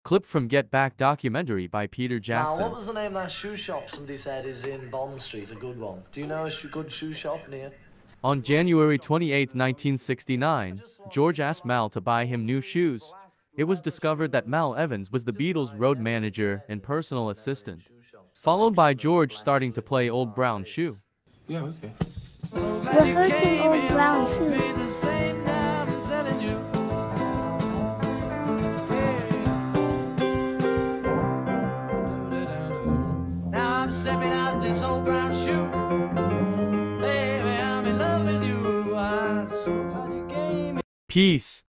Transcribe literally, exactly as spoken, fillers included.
Clip from Get Back documentary by Peter Now, Jackson. what was the name of that shoe shop somebody said is in Bond Street, a good one? Do you know a sh good shoe shop near? On January twenty-eighth, nineteen sixty-nine, George asked Mal to buy him new shoes. It was discovered that Mal Evans was the Beatles' road manager and personal assistant, followed by George starting to play Old Brown Shoe. Yeah, okay. Rehearsing Old Brown Shoe. Now I'm stepping out this old brown shoe. Baby, I'm in love with you. I'm so glad you gave me. Peace.